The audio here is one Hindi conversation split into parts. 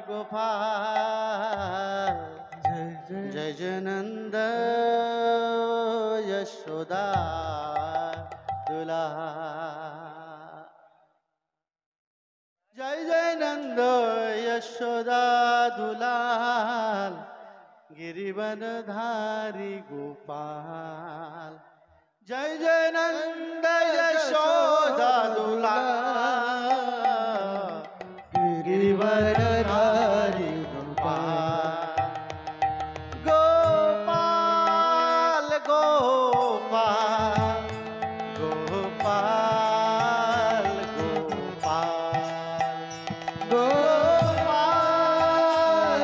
गोपाल जय जय नंद यशोदा दुलाल जय जय नंद यशोदा दुलाल गिरिवनधारी गोपाल जय जय नंद यशोदा दुलाल गिरिवनधारी गोपाल गोपाल गोपाल गोपाल गोपाल गोपाल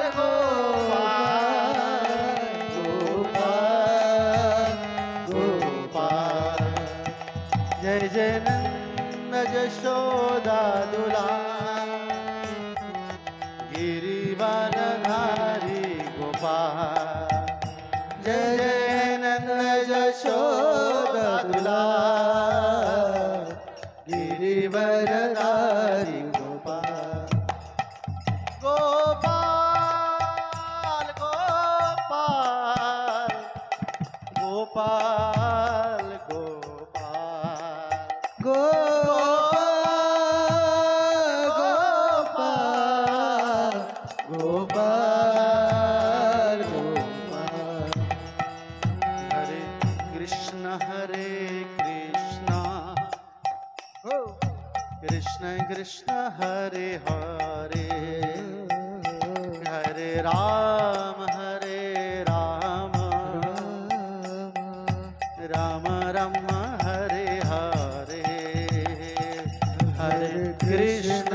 गोपाल गोपाल जय जय नंद यशोदा दुलाल गिरिवनधारी गोपाल जय जय नंद यशोदा दुलाल गिरिवनधारी गोपाल गोपाल गोपाल गोपाल गोपाल गोपाल गोपाल गोपाल हरे कृष्ण कृष्ण कृष्ण हरे हरे हरे राम राम राम हरे हरे हरे कृष्ण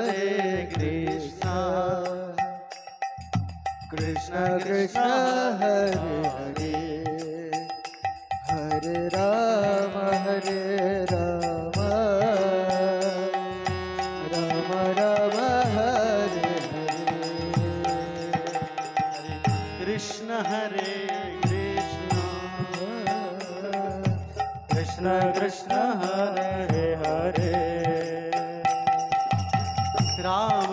कृष्ण कृष्ण हरे हरे हरे राम राम राम हरे हरे कृष्ण कृष्ण कृष्ण हरे हरे राम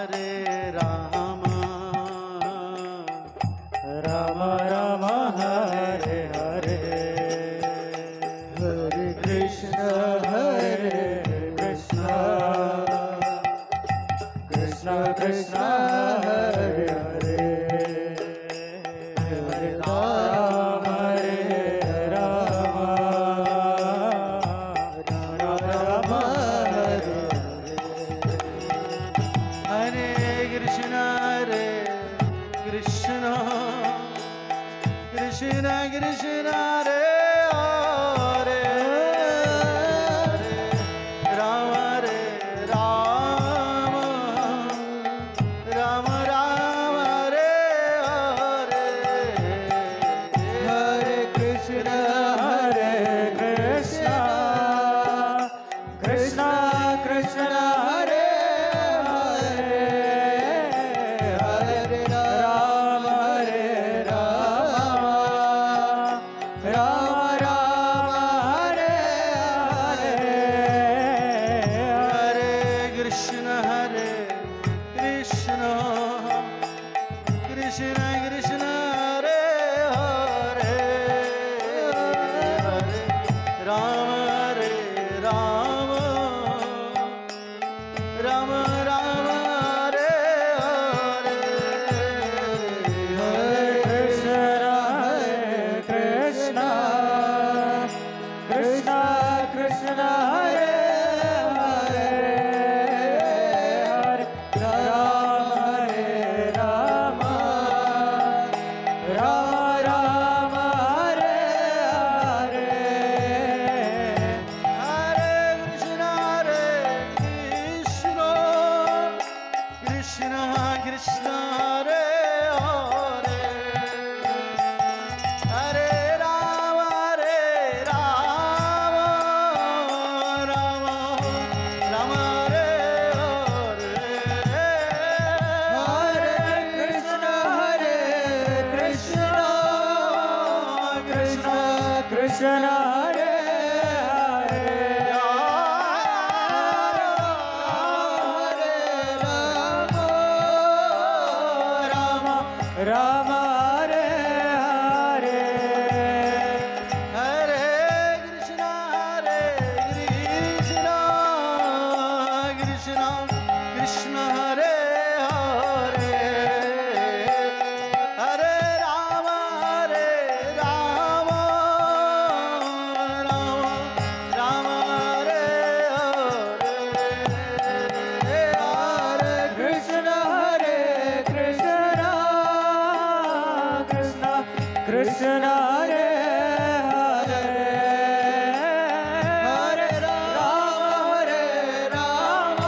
राम हरे हरे हरे कृष्ण कृष्ण कृष्ण हरे हरे हरे राम राम हरे हरे कृष्ण कृष्ण कृष्ण हरे हरे राम राम राम राम हरे हरे हरे कृष्ण कृष्ण कृष्ण हरे हरे हरे राम राम राम हरे हरे हरे कृष्ण कृष्ण कृष्ण हरे हरे हरे राम राम राम राम हरे हरे हरे कृष्ण कृष्ण कृष्ण हरे हरे हरे राम राम हरे हरे हरे कृष्ण कृष्ण कृष्ण हरे हरे हरे राम राम राम हरे हरे हरे कृष्ण कृष्ण कृष्ण हरे हरे राम हरे हरे हरे कृष्णा कृष्णा कृष्ण हरे हरे हरे राम राम राम हरे हरे हरे कृष्ण कृष्ण कृष्ण हरे हरे हरे राम राम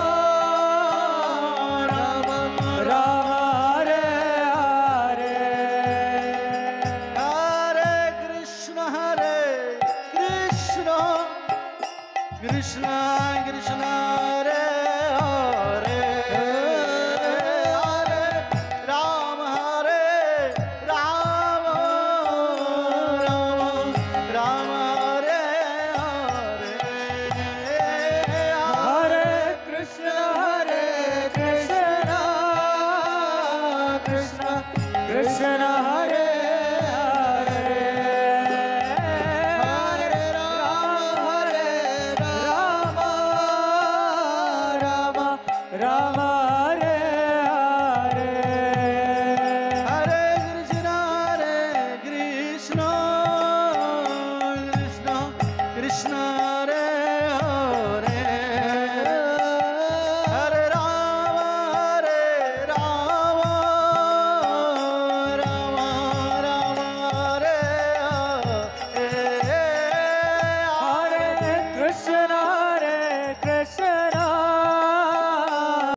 राम हरे हरे हरे कृष्ण कृष्ण कृष्ण हरे हरे हरे राम राम राम हरे हरे हरे कृष्ण कृष्ण कृष्ण